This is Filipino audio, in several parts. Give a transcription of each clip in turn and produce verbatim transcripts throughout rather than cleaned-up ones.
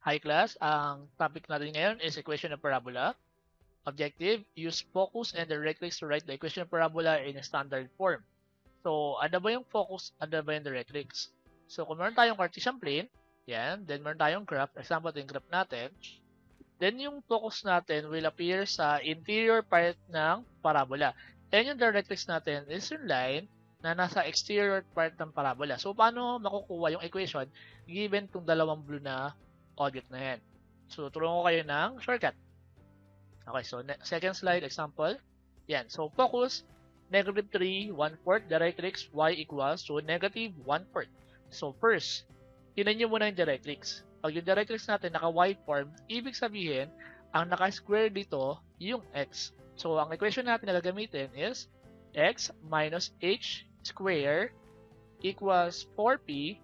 Hi class, ang topic natin ngayon is equation of parabola. Objective, use focus and directrix to write the equation of parabola in a standard form. So, ano ba yung focus, ano ba yung directrix? So, kung meron tayong Cartesian plane, yan, then meron tayong graph, example yung graph natin, then yung focus natin will appear sa interior part ng parabola. And yung directrix natin is yung line na nasa exterior part ng parabola. So, paano makukuha yung equation given itong dalawang blue na object na yan? So, turuan ko kayo ng shortcut. Okay, so second slide, example. Yan, so focus, negative three, one fourth, directrix, y equals to negative one fourth. So first, tinan nyo muna yung directrix. Pag yung directrix natin naka-y form, ibig sabihin, ang naka-square dito, yung x. So, ang equation natin na gagamitin is x minus h square equals four p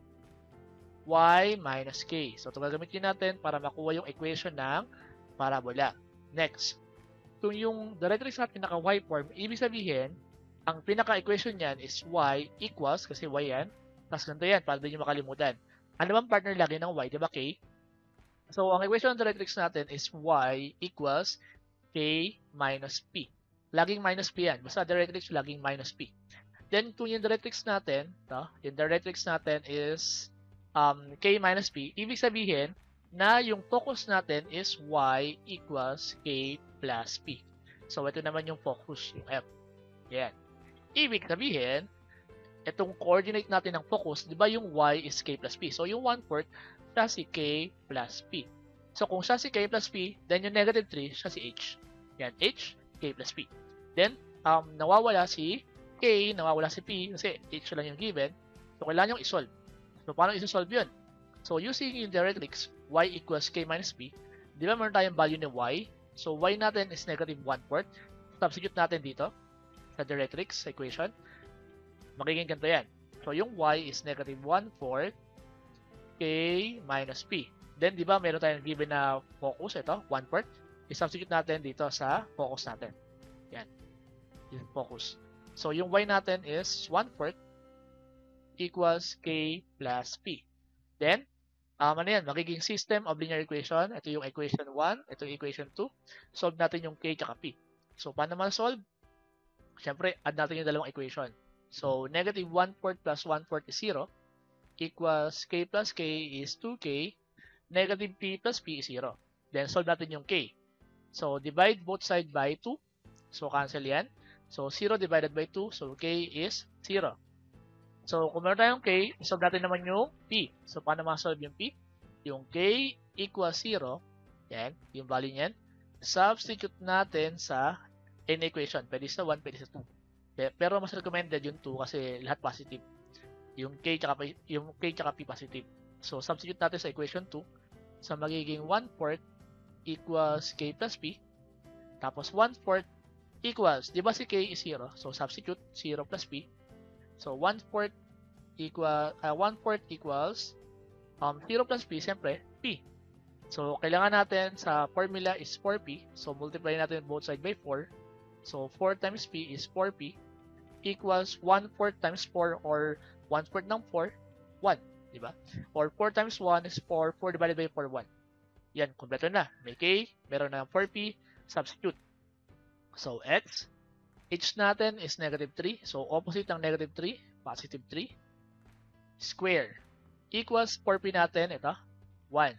y minus k. So, ito gagamitin natin para makuha yung equation ng parabola. Next, kung yung directrix natin naka-y form, ibig sabihin, ang pinaka-equation niyan is y equals, kasi y yan, tapos ganito yan, para din nyo makalimutan. Ano bang partner lagi ng y, di ba k? So, ang equation ng directrix natin is y equals k minus p. Laging minus p yan. Basta directrix, laging minus p. Then, kung yung directrix natin, to, yung directrix natin is um, k minus p, ibig sabihin, na yung focus natin is y equals k plus p. So, ito naman yung focus, yung f. Yan. Ibig sabihin, itong coordinate natin ng focus, di ba yung y is k plus p? So, yung one fourth, siya si k plus p. So, kung siya si k plus p, then yung negative three, siya si h. Yan, h, k plus p. Then, um, nawawala si k, nawawala si p, kasi h lang yung given. So, kailangan yung isolve. So, paano isolve yun? So, using yung directrix, y equals k minus p, di ba meron tayong value ni y? So, y natin is negative one fourth. Substitute natin dito sa directrix equation. Magiging ganito yan. So, yung y is negative one fourth k minus p. Then, di ba meron tayong given na focus, ito, one fourth. I-substitute natin dito sa focus natin. Yan. Yung focus. So, yung y natin is one fourth equals k plus p. Then, um, ano yan, magiging system of linear equation. Ito yung equation one, ito yung equation two. Solve natin yung k tsaka p. So, paano ma-solve? Siyempre, add natin yung dalawang equation. So, negative one fourth plus one fourth is zero. Equals k plus k is two k. Negative p plus p is zero. Then, solve natin yung k. So, divide both sides by two. So, cancel yan. So, zero divided by two. So, k is zero. So, kung meron tayong k, isolve natin naman yung p. So, paano ma-solve yung p? Yung k equals zero, yan, yung value niyan, substitute natin sa n equation. Pwede sa one, pwede sa two. Pero mas recommended yung two kasi lahat positive. Yung k tsaka, yung k tsaka p positive. So, substitute natin sa equation two. So, magiging one fourth equals k plus p. Tapos, one fourth equals, di ba si k is zero? So, substitute zero plus p. So, one fourth equal, uh, one fourth equals um, zero plus p, siyempre, p. So, kailangan natin sa formula is four p. So, multiply natin both sides by four. So, four times p is four p equals one fourth times four or one fourth ng four, one. Diba? Or four times one is four. four divided by four, one. Yan, kompleto na. May k, meron na four p, substitute. So, x, h natin is negative three. So, opposite ng negative three, positive three. Square. Equals four p natin, ito, one.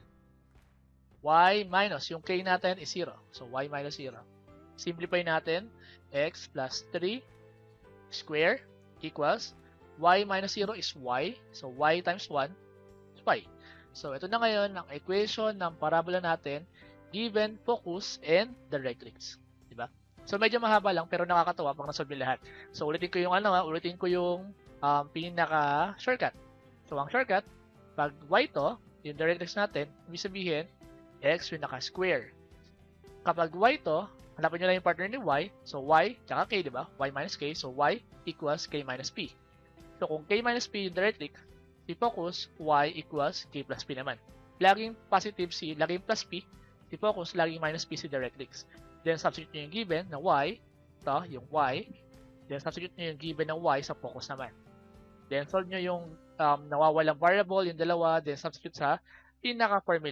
Y minus, yung k natin is zero. So, y minus zero. Simplify natin, x plus three square equals y minus zero is y. So, y times one is y. So, ito na ngayon ang equation ng parabola natin given focus and directrix. Diba? So, medyo mahaba lang pero nakakatawa pag nasolve lahat. So, ulitin ko yung ano ha, ulitin ko yung um, pinaka-shortcut. So, ang shortcut, pag y to, yung directrix natin, ibig sabihin, x yung naka-square. Kapag y to, hanapin nyo lang yung partner ni y. So, y, tsaka k, di ba? Y minus k. So, y equals k minus p. So, kung k minus p yung directrix, si focus, y equals k plus p naman. Laging positive si, laging plus p, si focus, laging minus p si directrix. Then, substitute nyo yung given na y, ito, yung y. Then, substitute nyo yung given ng y sa focus naman. Then, solve nyo yung um, nawawalang variable, yung dalawa. Then, substitute sa pinaka-formula.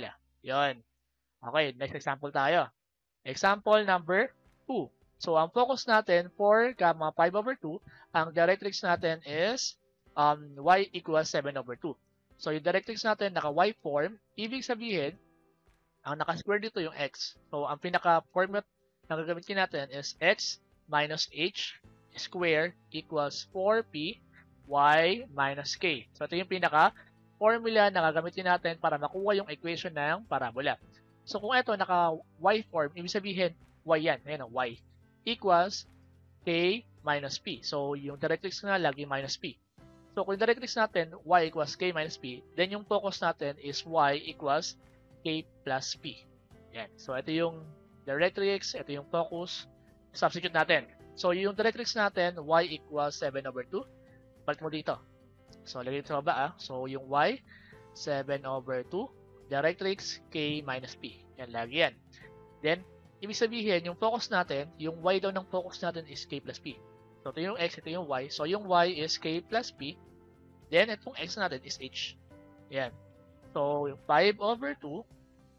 Yun. Okay, next example tayo. Example number two. So, ang focus natin, four gamma five over two, ang directrix natin is um, y equals seven over two. So, yung directrix natin naka-y form, ibig sabihin, ang naka-square dito yung x. So, ang pinaka-format na gagamitin natin is x minus h square equals four p y minus k. So, ito yung pinaka-formula na gagamitin natin para makuha yung equation ng parabola. So, kung ito naka-y form, ibig sabihin, y yan. Ayan o, y. Equals k minus p. So, yung directrix na lagi minus p. So, kung yung directrix natin, y equals k minus p, then yung focus natin is y equals k plus p. Yan. So, ito yung directrix, ito yung focus. Substitute natin. So, yung directrix natin, y equals seven over two. Balik mo dito. So, lagay ito sa baba. Ah. So, yung y, seven over two. Directrix, k minus p. Yan, lagi yan. Then, ibig sabihin, yung focus natin, yung y daw ng focus natin is k plus p. So, ito yung x, ito yung y. So, yung y is k plus p. Then, itong x natin is h. Yan. So, yung five over two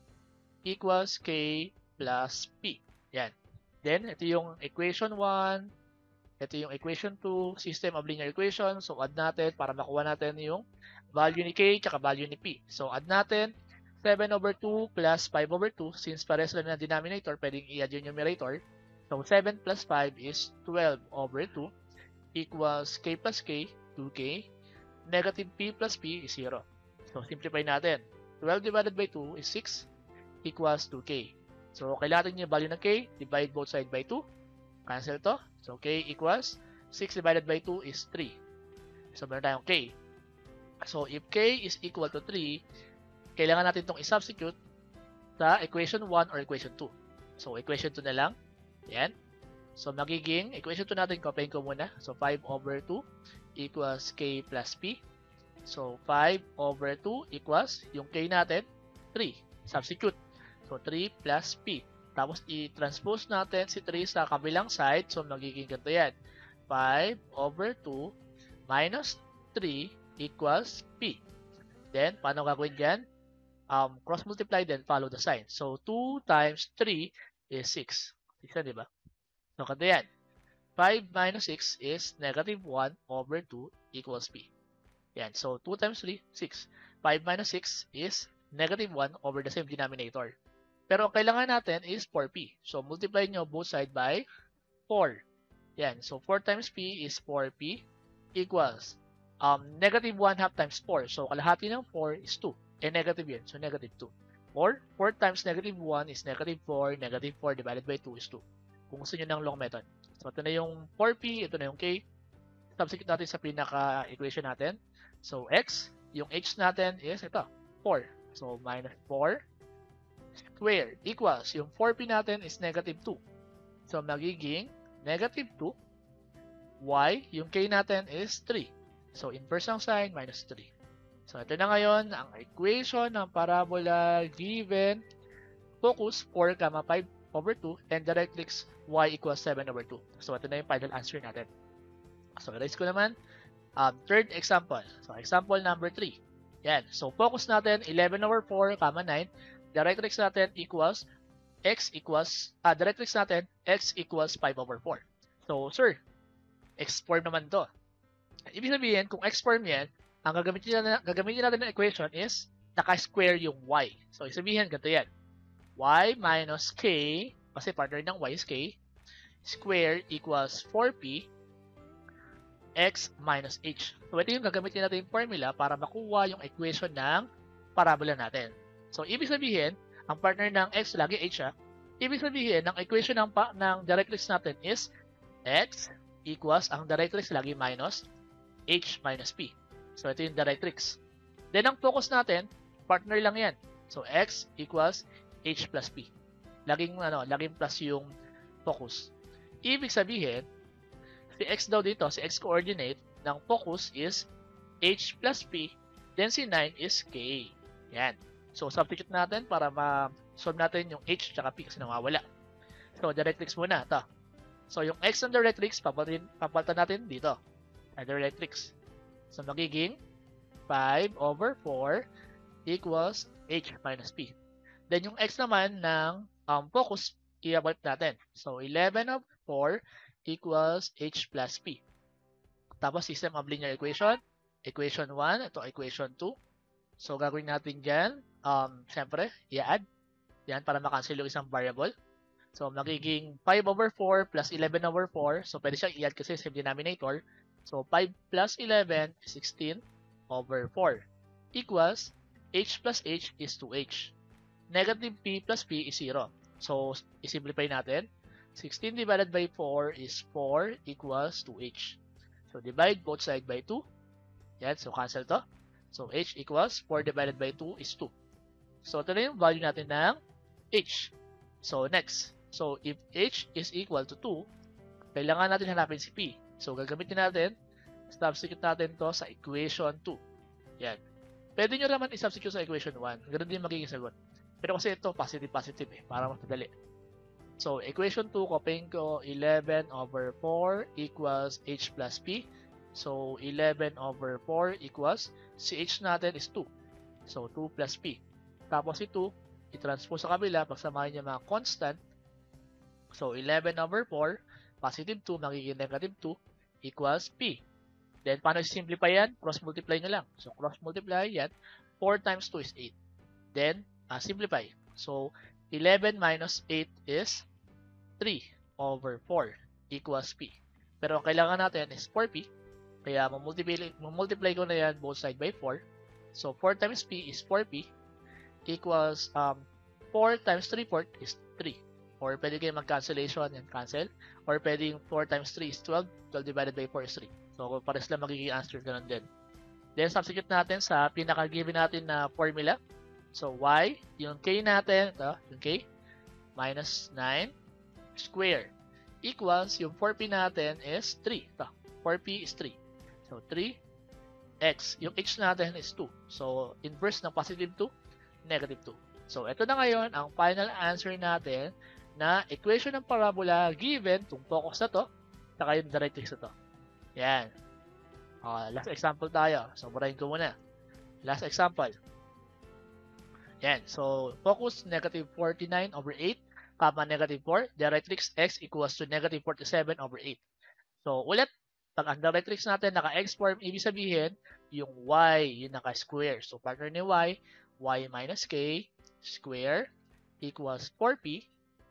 equals k plus p. Yan. Then, ito yung equation one. Ito yung equation two, system of linear equation. So, add natin para makuha natin yung value ni k tsaka value ni p. So, add natin seven over two plus five over two. Since pares lang na denominator, pwedeng i-add yung numerator. So, seven plus five is twelve over two equals k plus k, two k. Negative p plus p is zero. So, simplify natin. twelve divided by two is six equals two k. So, kailangan natin yung value ng k. Divide both sides by two. Cancel to. So, k equals six divided by two is three. So, meron tayong k. So, if k is equal to three, kailangan natin itong i-substitute sa equation one or equation two. So, equation two na lang. Yan. So, magiging, equation two natin, copyin ko muna. So, five over two equals k plus p. So, five over two equals, yung k natin, three. Substitute. So, three plus p. Tapos, i-transpose natin si three sa kabilang side. So, magiging ganito yan. five over two minus three equals p. Then, paano gagawin dyan? Um, cross multiply, then follow the sign. So, two times three is six. six na, diba? So, ganito yan. five minus six is negative one over two equals p. Yan. So, two times three, six. five minus six is negative one over the same denominator. Pero ang kailangan natin is four p. So, multiply nyo both side by four. Yan. So, four times p is four p equals um, negative one half times four. So, kalahati ng four is two. Eh, negative yun. So, negative two. Or, four times negative one is negative four. Negative four divided by two is two. Kung gusto nyo ng long method. So, ito na yung four p. Ito na yung k. Substitute natin sa pinaka-equation natin. So, x. Yung h natin is ito. four. So, minus four squared equals. Yung four p natin is negative two. So, magiging negative two. Y. Yung k natin is three. So, inverse ng sign, minus three. So, ito na ngayon ang equation ng parabola given focus four comma five over two and directrix y equals seven over two. So, ito na yung final answer natin. So, erase ko naman. Um, third example. So, example number three. Yan. So, focus natin eleven over four comma nine. Directrix natin equals x equals, ah, directrix natin x equals five over four. So, sir, x form naman to. Ibig sabihin, kung x form yan, ang gagamitin natin, gagamitin natin ng equation is naka-square yung y. So, ibig sabihin, ganito yan. Y minus k, kasi partner ng y is k, square equals four p x minus h. So, ito yung gagamitin natin yung formula para makuha yung equation ng parabola natin. So, ibig sabihin, ang partner ng x, lagi h ha, ibig sabihin, ang equation ng, pa, ng directrix natin is x equals, ang directrix lagi minus h minus p. So, ito yung directrix. Then, ang focus natin, partner lang yan. So, x equals h plus p. Laging, ano, laging plus yung focus. Ibig sabihin, si x daw dito, si x-coordinate ng focus is h plus p, then si nine is k. Yan. So, substitute natin para ma-solve natin yung h tsaka p kasi nawawala. So, directrix muna. Ito. So, yung x ng directrix, papalitan, papalitan natin dito. Ay, directrix. So, magiging five over four equals h minus p. Then yung x naman ng um, focus, i-abort natin. So, eleven over four equals h plus p. Tapos, system of linear equation. Equation one, ito equation two. So, gagawin natin dyan, um, siyempre, i-add. Yan, para makancel yung isang variable. So, magiging five over four plus eleven over four. So, pwede siyang i-add kasi same denominator. So, five plus eleven is sixteen over four equals h plus h is two h. Negative p plus p is zero. So, isimplify natin. sixteen divided by four is four equals two h. So, divide both sides by two. Yan, so cancel to. So, h equals four divided by two is two. So, ito na yung value natin ng h. So, next. So, if h is equal to two, kailangan natin hanapin si p. So, gagamitin natin, substitute natin to sa equation two. Yan. Pwede nyo naman i-substitute sa equation one. Ganun din magiging sagot. Pero kasi ito, positive-positive eh, para mas madali. So, equation two, copying ko, eleven over four equals h plus p. So, eleven over four equals, si h natin is two. So, two plus p. Tapos si two, i-transpose sa kabila, pagsamahin niya mga constant. So, eleven over four, positive two, magiging negative two, equals p. Then, paano i-simplify yan? Cross-multiply nyo lang. So, cross-multiply yan. four times two is eight. Then, uh, simplify. So, eleven minus eight is three over four equals p. Pero, ang kailangan natin is four p. Kaya, mamultiply, mamultiply ko na yan both side by four. So, four times p is four p equals um, four times three fourths is three. Or pwede kayo mag-cancellation and cancel. Or pwede yung four times three is twelve. twelve divided by four is three. So, pares lang magiging answer ganun din. Then, substitute natin sa pinaka-given natin na formula. So, y, yung k natin, ito, yung k, minus nine square equals, yung four p natin is three. Ito, four p is three. So, three x. Yung h natin is two. So, inverse ng positive two, negative two. So, ito na ngayon ang final answer natin na equation ng parabola given itong focus na to, saka yung directrix na to. Yan. Uh, last example tayo. So, murahin ko muna. Last example. Yan. So, focus negative forty-nine over eight, comma negative four. Directrix x equals to negative forty-seven over eight. So, ulit, pag ang directrix natin naka-x form, ibig sabihin, yung y, yung naka-square. So, partner ni y, y minus k square equals four p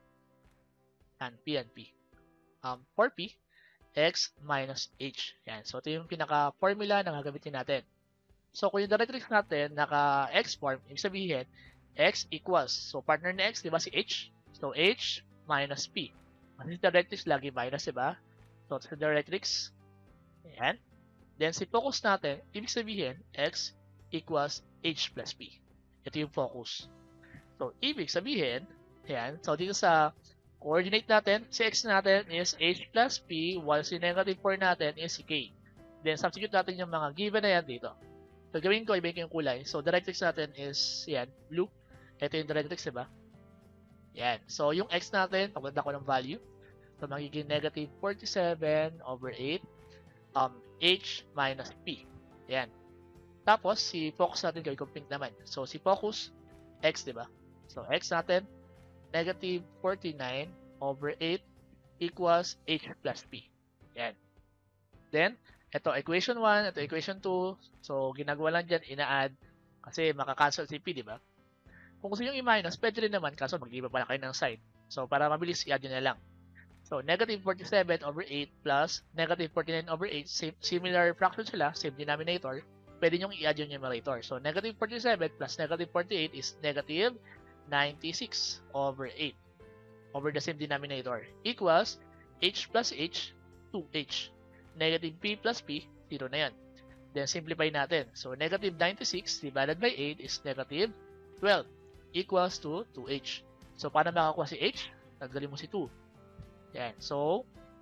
and p and p. Um, four p x minus h. Yan. So, ito yung pinaka-formula na gagamitin natin. So, kung yung directrix natin naka-x form, ibig sabihin, x equals, so partner ni x, di ba si h? So, h minus p. Kasi si directrix lagi minus, di ba? So, sa directrix, yan. Then, si focus natin, ibig sabihin, x equals h plus p. Ito yung focus. So, ibig sabihin, yan. So, dito sa coordinate natin, si x natin is h plus p, while si negative four natin is si k. Then, substitute natin yung mga given na yan dito. So, gawin ko, iba yung kulay. So, directrix natin is, yan, blue. Ito yung directrix, diba? Yan. So, yung x natin, paganda ko ng value. So, magiging negative forty-seven over eight, um, h minus p. Yan. Tapos, si focus natin, gawin ko pink naman. So, si focus, x, diba? So, x natin, negative forty-nine over eight equals h plus p. Yan. Then, ito equation one, ito equation two. So, ginagawa lang dyan, ina-add. Kasi makakancel si p, diba? Kung gusto nyo i-minus, pwede rin naman. Kaso, mag-iba pala kayo ng sign. So, para mabilis, i-add nyo na lang. So, negative forty-seven over eight plus negative forty-nine over eight. Same, similar fraction sila, same denominator. Pwede nyo i-add yung numerator. So, negative forty-seven plus negative forty-eight is negative ninety-six over eight over the same denominator equals h plus h, two h. Negative p plus p, zero na yan. Then, simplify natin. So, negative ninety-six divided by eight is negative twelve equals to two h. So, paano makakuha si h? Tanggalin mo si two. Yan. So,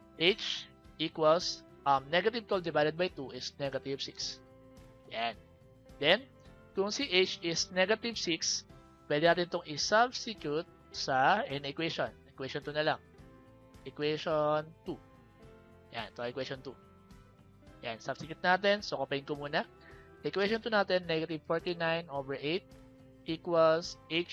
h equals um, negative twelve divided by two is negative six. Yan. Then, kung si h is negative six, pwede natin itong i-substitute sa in equation. Equation two na lang. Equation two. Yan. Ito, equation two. Yan. Substitute natin. So, copyin ko muna. Equation two natin, negative forty-nine over eight equals h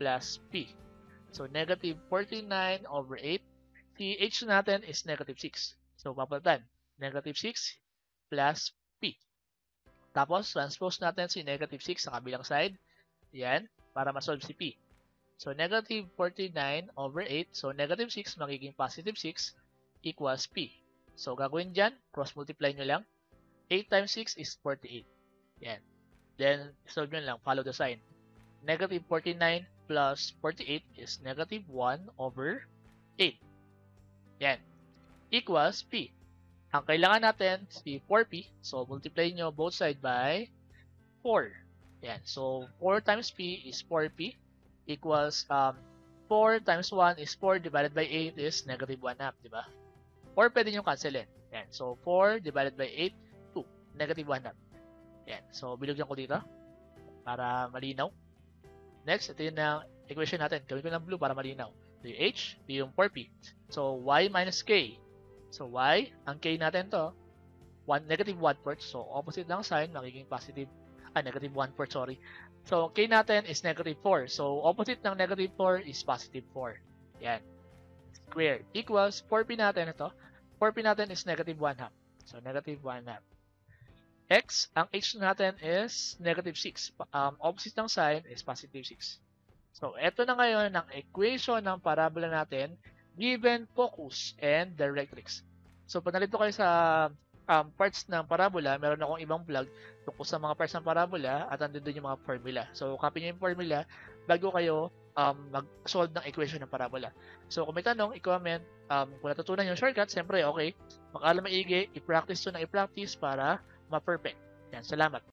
plus P. So, negative forty-nine over eight. Si H natin is negative six. So, papalitan. Negative six plus P. Tapos, transpose natin si negative six sa kabilang side. Yan, para ma-solve si P. So, negative forty-nine over eight. So, negative six magiging positive six equals P. So, gagawin dyan, cross-multiply nyo lang. eight times six is forty-eight. Yan. Then, solve nyo lang, follow the sign. Negative forty-nine plus forty-eight is negative one over eight. Yan. Equals P. Ang kailangan natin, si four P. So, multiply nyo both side by four. Yan. So, four times P is four P. Equals, um, four times one is four divided by eight is negative one half, di ba? Or pwede nyo cancelin. Yan. So, four divided by eight, two. Negative one half. Yan. So, bilogyan ko dito para malinaw. Next, ito yung na equation natin. Gawin ko ng blue para malinaw. Ito yung H, ito yung four P. So, Y minus K. So, Y, ang K natin to, one, negative one fourth. So, opposite ng sign, magiging positive, ah, negative one fourth, sorry. So, K natin is negative four. So, opposite ng negative four is positive four. Yan. Square equals four P natin ito. four P natin is negative one half. So, negative one half. X, ang H natin is negative six. Um, opposite ng sign is positive six. So, ito na ngayon ang equation ng parabola natin given focus and directrix. So, pag nalito kayo sa um, parts ng parabola, meron akong ibang vlog tungkol sa mga parts ng parabola at andun doon yung mga formula. So, copy nyo yung formula bago kayo um, mag-solve ng equation ng parabola. So, kung may tanong, i-comment. Um, kung natutunan yung shortcut, siyempre, okay. Mag-alam maigi, i-practice to na i-practice para ma-perfect. Yan, salamat.